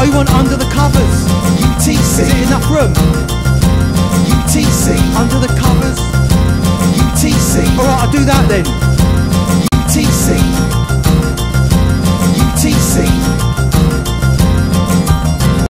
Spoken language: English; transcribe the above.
Oh, you want under the covers? UTC. Is it enough room? UTC. Under the covers? UTC. Alright, I'll do that then.